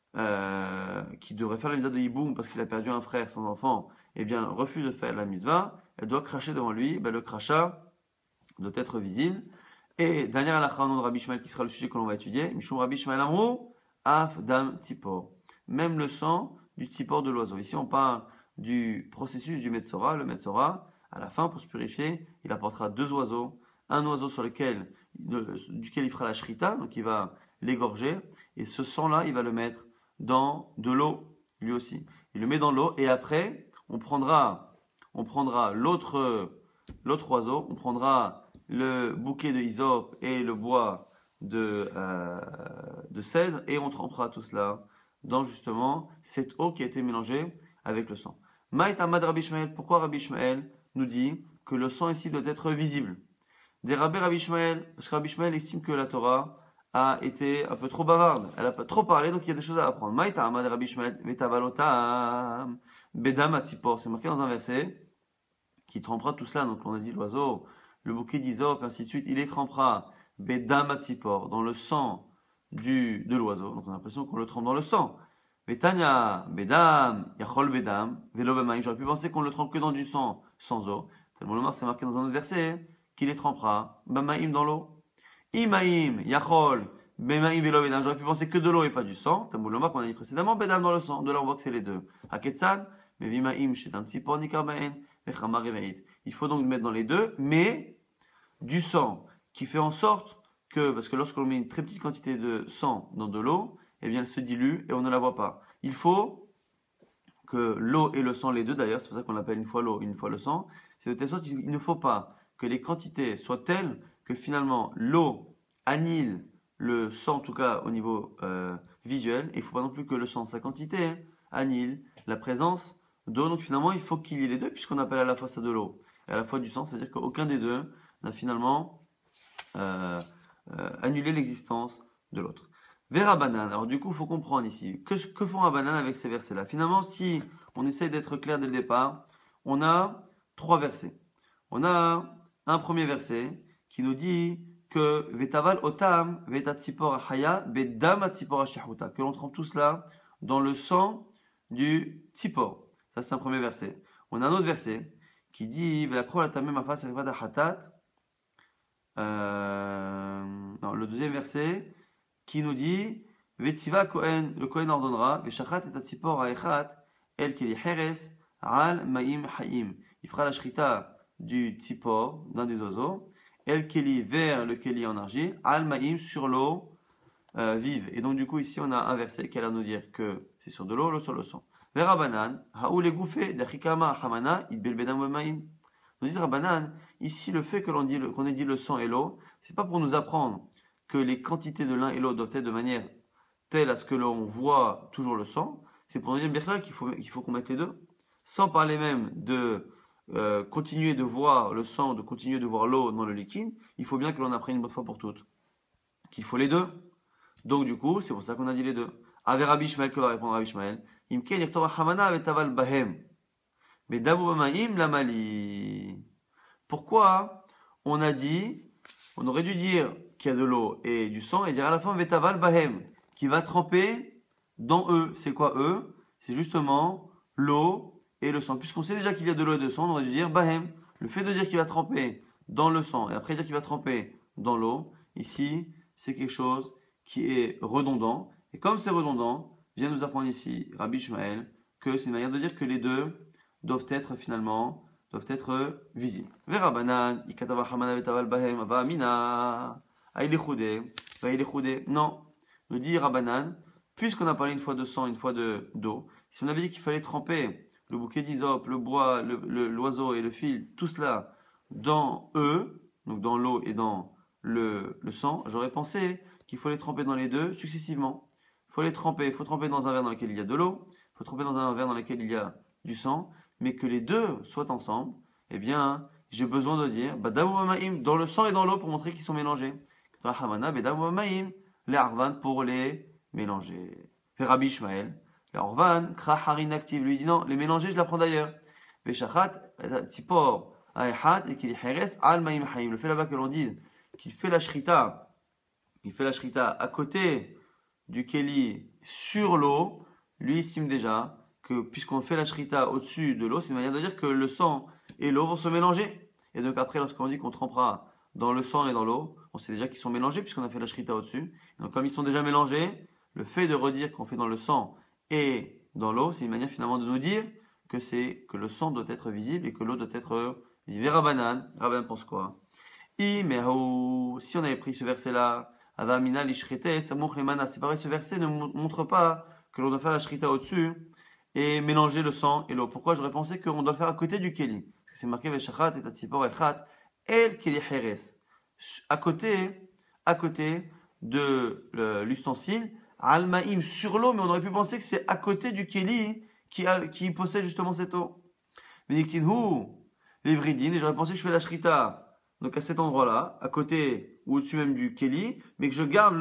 qui devrait faire la mitzvah de hiboum parce qu'il a perdu un frère sans enfant, eh bien, refuse de faire la mitzvah, elle doit cracher devant lui, ben, le crachat doit être visible. Et dernière halakha de Rabbi Ishmael qui sera le sujet que l'on va étudier, Mishum Rabbi Ishmael Amrou, Af Dam Tzipor. Même le sang du tzipor de l'oiseau. Ici, on parle du processus du Metzora. Le Metzora, à la fin, pour se purifier, il apportera deux oiseaux. Un oiseau sur lequel, duquel il fera la shrita, donc il va l'égorger. Et ce sang-là, il va le mettre dans de l'eau, lui aussi. Il le met dans l'eau et après, on prendra l'autre oiseau, on prendra le bouquet de hysope et le bois de cèdre et on trempera tout cela dans justement cette eau qui a été mélangée avec le sang. Maït Ahmad Rabbi Ishmael, pourquoi Rabbi Ishmael nous dit que le sang ici doit être visible? Des Rabbi Ishmael, parce que Rabbi Ishmael estime que la Torah a été un peu trop bavarde, elle a trop parlé, donc il y a des choses à apprendre. Maït Ahmad Rabbi Ishmael, Vetavalotam, Bedam Atzipor, c'est marqué dans un verset qui trempera tout cela, donc on a dit l'oiseau, le bouquet d'hysope, ainsi de suite, il les trempera bedam atzipor, dans le sang de l'oiseau. Donc on a l'impression qu'on le trempe dans le sang. Betania, bedam, yachol bedam, velo bemaim. J'aurais pu penser qu'on le trempe que dans du sang, sans eau. Tellement le c'est marqué dans un autre verset, qu'il les trempera, bemaim dans l'eau. Imaim, yachol, bemaim velo bedam. J'aurais pu penser que de l'eau et pas du sang. Tellement le qu'on a dit précédemment, bedam dans le sang. De là on voit que c'est les deux. Haketsan, mevimaim, shetam tzipor, nikarbaen. Il faut donc mettre dans les deux, mais du sang qui fait en sorte que, parce que lorsqu'on met une très petite quantité de sang dans de l'eau, eh bien elle se dilue et on ne la voit pas. Il faut que l'eau et le sang, les deux d'ailleurs, c'est pour ça qu'on l'appelle une fois l'eau, une fois le sang, c'est de telle sorte qu'il ne faut pas que les quantités soient telles que finalement l'eau annihile le sang, en tout cas au niveau visuel, et il ne faut pas non plus que le sang, sa quantité, annihile la présence d'eau. Donc finalement, il faut qu'il y ait les deux, puisqu'on appelle à la fois ça de l'eau et à la fois du sang, c'est-à-dire qu'aucun des deux n'a finalement annulé l'existence de l'autre. Vera banane. Alors du coup, il faut comprendre ici, que font Rabbanan avec ces versets-là? Finalement, si on essaye d'être clair dès le départ, on a trois versets. On a un premier verset qui nous dit que Vetaval otam vetatzipor haya bedam atzipor ashehuta, que l'on trempe tout cela dans le sang du tzipor. Ça, c'est un premier verset. On a un autre verset qui dit le deuxième verset qui nous dit Vetsiva Kohen, le Kohen ordonnera Veshachat et Tatsipor Aechat El Keli Heres Al Maim Haim. Il fera la shrita du tzipor, d'un des oiseaux, El Keli vers le Keli en argile, Al Maim sur l'eau vive. Et donc du coup ici on a un verset qui a l'air de nous dire que c'est sur de l'eau, sur le sang. Verabanan, Haoul Gouffé, Dachikama, Hamana, Idbel Bedam Wemaim. Nous dit Rabanan, ici le fait qu'on ait dit le sang et l'eau, c'est pas pour nous apprendre que les quantités de l'un et l'autre doivent être de manière telle à ce que l'on voit toujours le sang, c'est pour nous dire bien qu'il faut qu'on mette les deux. Sans parler même de continuer de voir le sang, de continuer de voir l'eau dans le liquide, il faut bien que l'on apprenne une bonne fois pour toutes qu'il faut les deux. Donc du coup, c'est pour ça qu'on a dit les deux. Avec Rabbi Ishmael, que va répondre Rabbi Ishmael? Imken Yertorah Hamana Vetaval Bahem. Mais Davubamaim Lamali. Pourquoi on a dit, on aurait dû dire qu'il y a de l'eau et du sang et dire à la fin Vetaval Bahem, qui va tremper dans eux. C'est quoi eux? C'est justement l'eau et le sang. Puisqu'on sait déjà qu'il y a de l'eau et de sang, on aurait dû dire Bahem. Le fait de dire qu'il va tremper dans le sang et après dire qu'il va tremper dans l'eau, ici, c'est quelque chose qui est redondant. Et comme c'est redondant, vient nous apprendre ici Rabbi Ishmael que c'est une manière de dire que les deux doivent être visibles. Vera banan, ikatava hamana vetaval bahem, va amina, non, nous dit Rabbanan, puisqu'on a parlé une fois de sang, une fois d'eau, si on avait dit qu'il fallait tremper le bouquet d'hysope, le bois, l'oiseau et le fil, tout cela dans eux, donc dans l'eau et dans le sang, j'aurais pensé qu'il faut les tremper dans les deux successivement. Il faut tremper dans un verre dans lequel il y a de l'eau, il faut tremper dans un verre dans lequel il y a du sang, mais que les deux soient ensemble, eh bien, j'ai besoin de dire dans le sang et dans l'eau pour montrer qu'ils sont mélangés. Les arvan pour les mélanger. Fait Rabbi Ishmael, les arvan, kra harin active, lui dit non, les mélanger, je l'apprends d'ailleurs. Veshachat, tzipor, aechat, et qu'il heres al maim haim. Le fait là-bas que l'on dise qu'il fait la shrita, à côté du keli sur l'eau, lui estime déjà que puisqu'on fait la shrita au-dessus de l'eau, c'est une manière de dire que le sang et l'eau vont se mélanger. Et donc après, lorsqu'on dit qu'on trempera dans le sang et dans l'eau, on sait déjà qu'ils sont mélangés puisqu'on a fait la shrita au-dessus. Donc comme ils sont déjà mélangés, le fait de redire qu'on fait dans le sang et dans l'eau, c'est une manière finalement de nous dire que le sang doit être visible et que l'eau doit être visible. Et Rabbanan pense quoi? Si on avait pris ce verset-là, Avamina l'ishrite, samour lemana, c'est pareil, ce verset ne montre pas que l'on doit faire la shrita au-dessus et mélanger le sang et l'eau. Pourquoi? J'aurais pensé qu'on doit le faire à côté du keli. Parce que c'est marqué Veshachat et Tatsipor Echat El Keli Heres. À côté de l'ustensile, Almaïm sur l'eau, mais on aurait pu penser que c'est à côté du keli qui possède justement cette eau. Veniktinhu, les vridines, et j'aurais pensé que je fais la shrita donc à cet endroit-là, à côté ou au-dessus même du keli, mais que je garde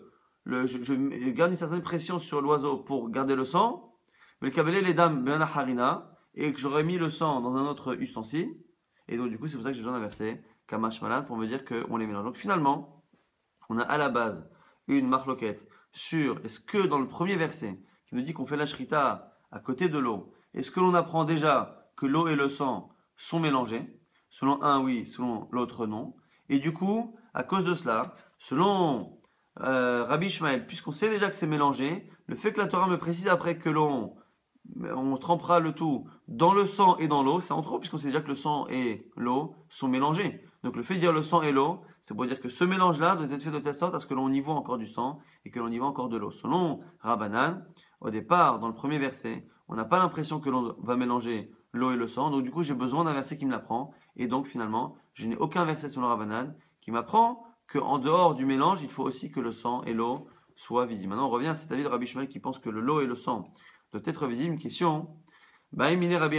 je garde une certaine pression sur l'oiseau pour garder le sang. Mais le kavelé les dames ben harina et que j'aurais mis le sang dans un autre ustensile. Et donc du coup c'est pour ça que j'ai besoin d'un verset kamash malade pour me dire qu'on les mélange. Donc finalement, on a à la base une marloquette sur est-ce que dans le premier verset qui nous dit qu'on fait la shrita à côté de l'eau, est-ce que l'on apprend déjà que l'eau et le sang sont mélangés? Selon un, oui, selon l'autre, non. Et du coup, à cause de cela, selon Rabbi Ishmael, puisqu'on sait déjà que c'est mélangé, le fait que la Torah me précise après que on trempera le tout dans le sang et dans l'eau, c'est en trop, puisqu'on sait déjà que le sang et l'eau sont mélangés. Donc le fait de dire le sang et l'eau, c'est pour dire que ce mélange-là doit être fait de telle sorte à ce que l'on y voit encore du sang et que l'on y voit encore de l'eau. Selon Rabbanan, au départ, dans le premier verset, on n'a pas l'impression que l'on va mélanger l'eau et le sang, donc du coup j'ai besoin d'un verset qui me l'apprend, et donc finalement, je n'ai aucun verset sur le Rabbanan qui m'apprend qu'en dehors du mélange, il faut aussi que le sang et l'eau soient visibles. Maintenant on revient à cet avis de Rabbi Ishmael qui pense que l'eau et le sang doivent être visibles. Une question, mais Rabbi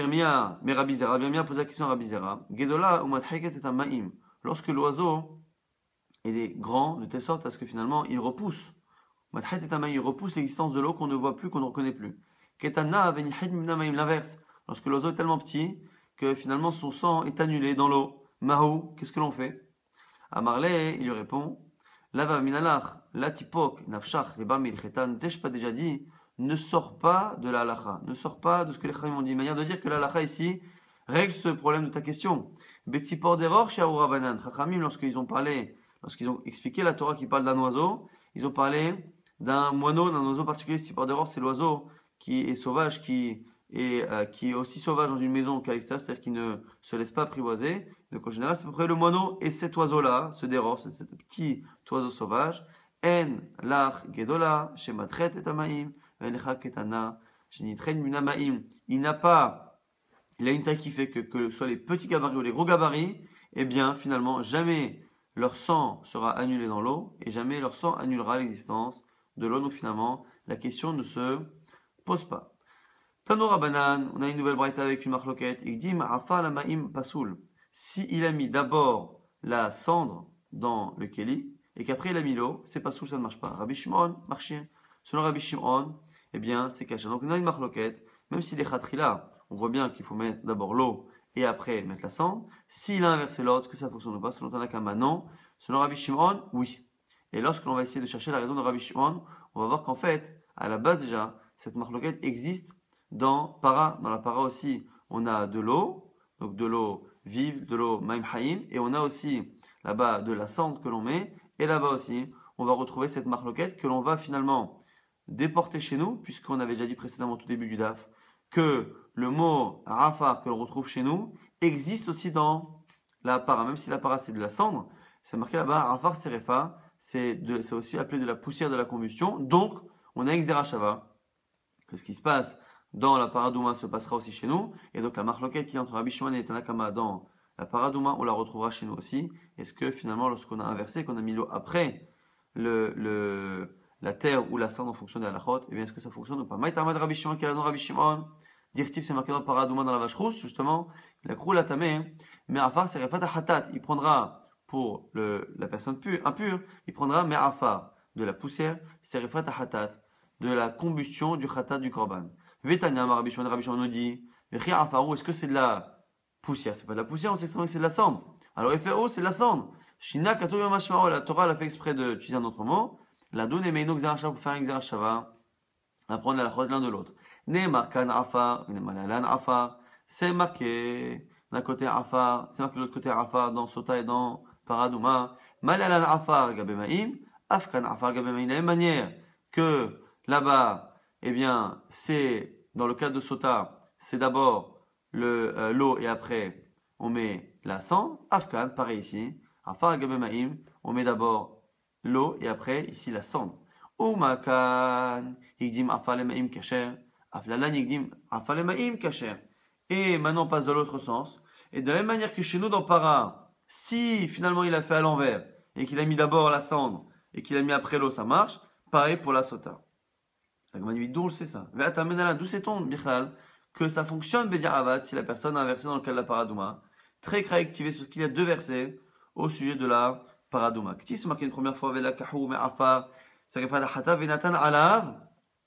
Irmia pose la question à Rabbi Zera, Gedola ou Madheket et Maim, lorsque l'oiseau est grand de telle sorte à ce que finalement il repousse, Madheket et Maim, il repousse l'existence de l'eau qu'on ne voit plus, qu'on ne reconnaît plus. Ketana Venihid Maim, l'inverse. Lorsque l'oiseau est tellement petit que finalement son sang est annulé dans l'eau. Mahou, qu'est-ce que l'on fait? À Marley, il lui répond Lava minalach, latipok, nafshach, les bam ilcheta, ne t'ai-je pas déjà dit ne sors pas de la halacha, ne sors pas de ce que les chachamim ont dit. Une manière de dire que la halacha ici règle ce problème de ta question. Betsipor deror, shiaoura banan. Chachamim, lorsqu'ils ont expliqué la Torah qui parle d'un oiseau, ils ont parlé d'un moineau, d'un oiseau particulier. Betsipor deror, c'est l'oiseau qui est sauvage, qui est aussi sauvage dans une maison qu'à l'extérieur, c'est-à-dire qui ne se laisse pas apprivoiser. Donc en général, c'est à peu près le moineau et cet oiseau-là, ce déros, c'est cet petit oiseau sauvage. En lach gedola, shematret et amaim, vencha ketana, shenitren minamaim. Il a une taille qui fait que ce soit les petits gabarits ou les gros gabarits, eh bien finalement, jamais leur sang sera annulé dans l'eau et jamais leur sang annulera l'existence de l'eau. Donc finalement, la question ne se pose pas. Tanora Banan, on a une nouvelle braïta avec une marloquette. Il dit Ma'afa la ma'im pasoul. Si il a mis d'abord la cendre dans le keli et qu'après il a mis l'eau, c'est pasoul, ça ne marche pas. Rabbi Shimon, marché. Selon Rabbi Shimon, eh bien c'est caché. Donc on a une marloquette, même si les khatrila, on voit bien qu'il faut mettre d'abord l'eau et après mettre la cendre. S'il a inversé l'ordre, est-ce que ça fonctionne ou pas? Selon Tanakama, non. Selon Rabbi Shimon, oui. Et lorsque l'on va essayer de chercher la raison de Rabbi Shimon, on va voir qu'en fait, à la base déjà, cette marloquette existe dans la para aussi, on a de l'eau, donc de l'eau vive, de l'eau maim haïm, et on a aussi là-bas de la cendre que l'on met, et là-bas aussi, on va retrouver cette marloquette que l'on va finalement déporter chez nous, puisqu'on avait déjà dit précédemment au tout début du DAF, que le mot rafar que l'on retrouve chez nous existe aussi dans la para, même si la para c'est de la cendre, c'est marqué là-bas, rafar serefa, c'est aussi appelé de la poussière de la combustion, donc on a Xerashava, que ce qui se passe dans la paradouma se passera aussi chez nous. Et donc la marloquette qui est entre Rabbi Shimon et Tanakama dans la paradouma, on la retrouvera chez nous aussi. Est-ce que finalement, lorsqu'on a inversé, qu'on a mis l'eau après la terre ou la cendre en fonction des halachot, eh bien est-ce que ça fonctionne ou pas? Maïtamad Rabbi Shimon, quel est le nom Rabbi Shimon? Dirtif, c'est marqué dans paradouma dans la vache rousse, justement. La krou la tamé, mais afar, c'est refat hatat. Il prendra pour la personne impure, il prendra mais afar de la poussière, c'est refat hatat, de la combustion du khatat du korban. Vetania, Rabbi Shimon nous dit, est-ce que c'est de la poussière? C'est pas de la poussière, on sait que c'est de la cendre. Alors, FRO, c'est de la cendre. Shina kato yomashmao, la Torah, elle a fait exprès d'utiliser un autre mot. La donne et meino xerashava pour faire un xerashava. Apprendre la chod l'un de l'autre. Ne'emar kan afar, ne'malalan afar. C'est marqué d'un côté afar, c'est marqué de l'autre côté afar dans Sota et dans Paradouma. Malalan afar gabemaim, afkan afar gabemaim. De la même manière que là-bas, eh bien, c'est dans le cas de Sota, c'est d'abord l'eau et après on met la cendre. Afkan, pareil ici. Afar gabemaim, on met d'abord l'eau et après ici la cendre. Umakan, yigdim afalemaim kasher. Aflalan yigdim afalemaim kasher. Et maintenant on passe dans l'autre sens. Et de la même manière que chez nous dans Para, si finalement il a fait à l'envers et qu'il a mis d'abord la cendre et qu'il a mis après l'eau, ça marche. Pareil pour la sota. La Gemara dit d'où c'est ça? D'où sait-on, Bichlal, que ça fonctionne Bediaravat si la personne a inversé dans le cas de la paradouma? Très activé, parce qu'il y a deux versets au sujet de la paradouma. K'ti c'est marqué une première fois Vela kahou me afar, sarifat hata venatan alav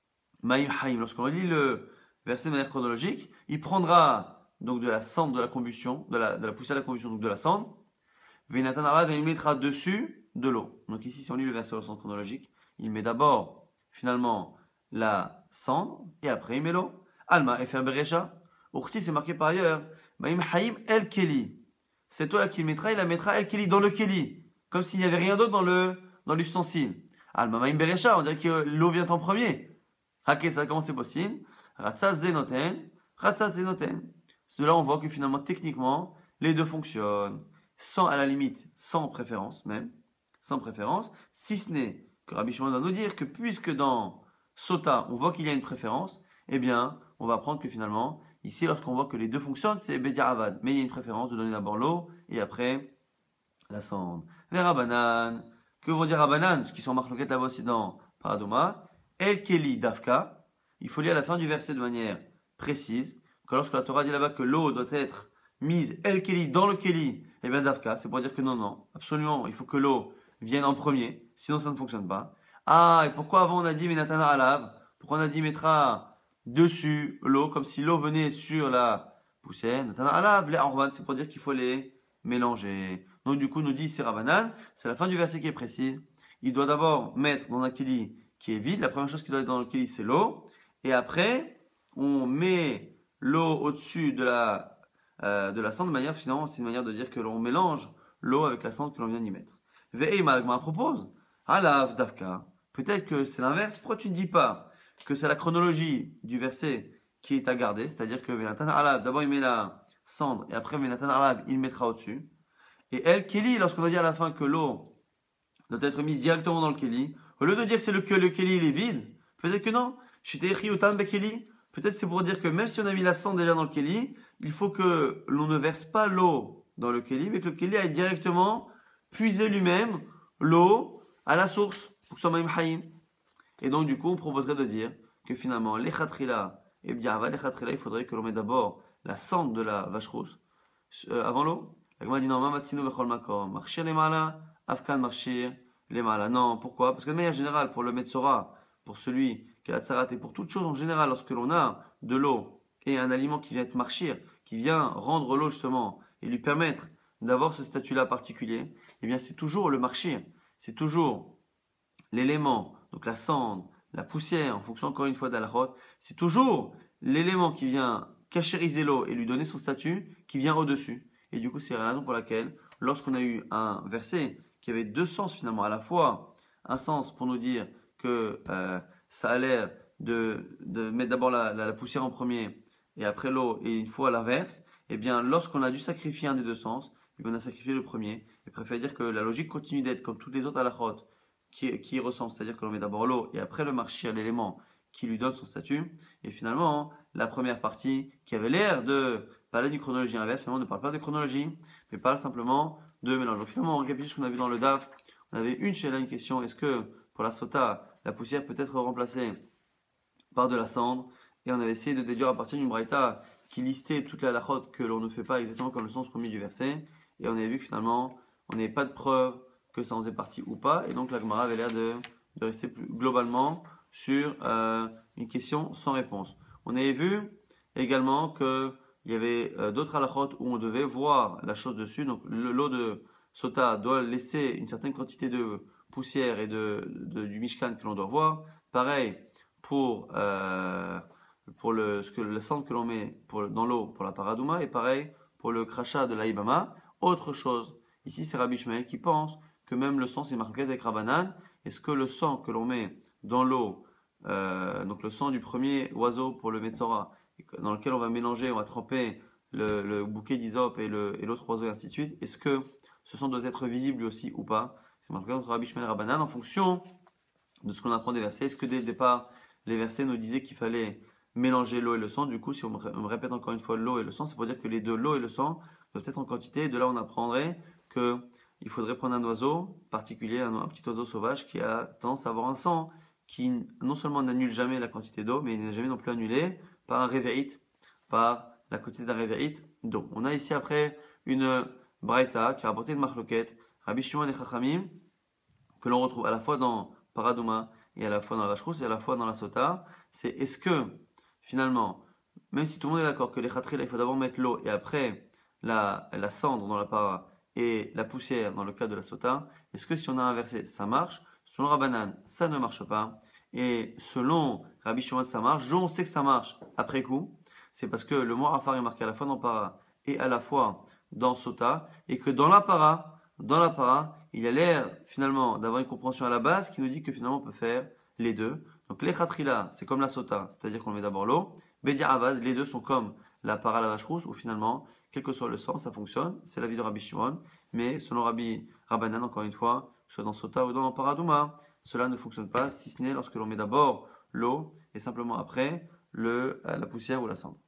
maim haim. Lorsqu'on lit le verset de manière chronologique, il prendra donc de la cendre de la combustion, de la poussière de la combustion, donc de la cendre, venatan alav, et il mettra dessus de l'eau. Donc ici, si on lit le verset au sens chronologique, il met d'abord finalement la cendre et après il met l'eau. Alma efer beresha. Urti c'est marqué par ailleurs. Maim haim el keli. C'est toi là qui le mettra, il la mettra el keli dans le keli, comme s'il n'y avait rien d'autre dans l'ustensile. Alma maim beresha, on dirait que l'eau vient en premier. Ok, ça comment c'est possible? Ratzas zenoten, ratzas zenoten. Cela on voit que finalement techniquement les deux fonctionnent, sans à la limite, sans préférence même, sans préférence, si ce n'est que Rabbi Shimon va nous dire que puisque dans Sota, on voit qu'il y a une préférence, eh bien, on va apprendre que finalement, ici, lorsqu'on voit que les deux fonctionnent, c'est Bediaravad. Mais il y a une préférence de donner d'abord l'eau et après la cendre. Vers Rabanan, que vont dire Rabanan, ce qui sont marqués là-bas aussi dans Paradouma, El Keli Dafka, il faut lire à la fin du verset de manière précise, que lorsque la Torah dit là-bas que l'eau doit être mise El Keli dans le Keli, eh bien Dafka, c'est pour dire que non, absolument, il faut que l'eau vienne en premier, sinon ça ne fonctionne pas. Ah, et pourquoi avant on a dit Menatana Alav? Pourquoi on a dit mettra dessus l'eau, comme si l'eau venait sur la poussière? Natana Alav, les Arvan, c'est pour dire qu'il faut les mélanger. Donc du coup, nous dit Serabanan, c'est la fin du verset qui est précise. Il doit d'abord mettre dans un keli qui est vide. La première chose qui doit être dans le keli, c'est l'eau. Et après, on met l'eau au-dessus de la cendre de manière, finalement, c'est une manière de dire que l'on mélange l'eau avec la cendre que l'on vient d'y mettre. Ve'ei Malagma propose, Alav Davka. Peut-être que c'est l'inverse. Pourquoi tu ne dis pas que c'est la chronologie du verset qui est à garder? C'est-à-dire que Venatan Alav, d'abord il met la cendre et après Venatan Alav, il mettra au-dessus. Et El Keli, lorsqu'on a dit à la fin que l'eau doit être mise directement dans le Keli, au lieu de dire que le Keli il est vide, peut-être que non. Peut-être c'est pour dire que même si on a mis la cendre déjà dans le Keli, il faut que l'on ne verse pas l'eau dans le Keli, mais que le Keli aille directement puiser lui-même l'eau à la source, pour que ce soit Maïm Haïm. Et donc, du coup, on proposerait de dire que finalement, les khatrila, et bien, les khatrila, il faudrait que l'on mette d'abord la cendre de la vache rousse avant l'eau. La Gemara dit non, mamatsino vechol makom, marchir les mala, afkan marchir les mala. Non, pourquoi? Parce que de manière générale, pour le Metzora, pour celui qui a la tsarat et pour toute chose en général, lorsque l'on a de l'eau et un aliment qui vient être marchir, qui vient rendre l'eau justement et lui permettre d'avoir ce statut-là particulier, eh bien, c'est toujours le marchir. C'est toujours l'élément, donc la cendre, la poussière, en fonction encore une fois d'Alachot, c'est toujours l'élément qui vient cachériser l'eau et lui donner son statut qui vient au-dessus. Et du coup, c'est la raison pour laquelle, lorsqu'on a eu un verset qui avait deux sens finalement, à la fois un sens pour nous dire que ça a l'air de mettre d'abord la poussière en premier et après l'eau, et une fois l'inverse, eh bien, lorsqu'on a dû sacrifier un des deux sens, on a sacrifié le premier, et préfère dire que la logique continue d'être comme toutes les autres halachot qui ressemblent, c'est-à-dire que l'on met d'abord l'eau et après le marchir, l'élément qui lui donne son statut, et finalement, la première partie qui avait l'air de parler d'une chronologie inverse, finalement ne parle pas de chronologie, mais parle simplement de mélange. Donc finalement, on récapitule ce qu'on a vu dans le DAF. On avait une question, est-ce que pour la sota, la poussière peut être remplacée par de la cendre? Et on avait essayé de déduire à partir d'une braïta qui listait toute la halachot que l'on ne fait pas exactement comme le sens premier du verset. Et on avait vu que finalement, on n'avait pas de preuve que ça en faisait partie ou pas. Et donc la Gemara avait l'air de rester plus globalement sur une question sans réponse. On avait vu également qu'il y avait d'autres halachot où on devait voir la chose dessus. Donc l'eau de sota doit laisser une certaine quantité de poussière et du mishkan que l'on doit voir. Pareil pour la cendre que l'on met dans l'eau pour la paradouma et pareil pour le crachat de l'aïbama. Autre chose, ici c'est Rabbi Shmuel qui pense que même le sang c'est marqué avec Rabbanan. Est-ce que le sang que l'on met dans l'eau, donc le sang du premier oiseau pour le Metzora, dans lequel on va mélanger, on va tremper le bouquet d'hysope et l'autre oiseau et ainsi de suite, est-ce que ce sang doit être visible lui aussi ou pas? C'est marqué entre Rabbi Shmuel et Rabbanan en fonction de ce qu'on apprend des versets. Est-ce que dès le départ, les versets nous disaient qu'il fallait mélanger l'eau et le sang? Du coup, si on me répète encore une fois l'eau et le sang, c'est pour dire que les deux, l'eau et le sang, doivent être en quantité. Et de là, on apprendrait qu'il faudrait prendre un oiseau particulier, un petit oiseau sauvage qui a tendance à avoir un sang qui non seulement n'annule jamais la quantité d'eau, mais il n'est jamais non plus annulé par un révéit, par la quantité d'un révéit d'eau. On a ici après une braïta qui a rapporté une marloquette, Rabbi Shimon et Chachamim, que l'on retrouve à la fois dans Paradouma et à la fois dans la Vache et à la fois dans la Sota. C'est est-ce que finalement, même si tout le monde est d'accord que les khatrila, il faut d'abord mettre l'eau et après la cendre dans la para et la poussière dans le cas de la Sota, est-ce que si on a inversé, ça marche? Selon Rabbanan, ça ne marche pas. Et selon Rabbi Shimon, ça marche. On sait que ça marche après coup. C'est parce que le mot Afar est marqué à la fois dans para et à la fois dans Sota. Et que dans la para, il y a l'air finalement d'avoir une compréhension à la base qui nous dit que finalement on peut faire les deux. Donc les khatrila, c'est comme la Sota, c'est-à-dire qu'on met d'abord l'eau. Bedia Avad, les deux sont comme la para, la vache rousse, où finalement, quel que soit le sens, ça fonctionne. C'est l'avis de Rabbi Shimon. Mais selon Rabbanan, encore une fois, que ce soit dans Sota ou dans Paradouma, cela ne fonctionne pas, si ce n'est lorsque l'on met d'abord l'eau et simplement après la poussière ou la cendre.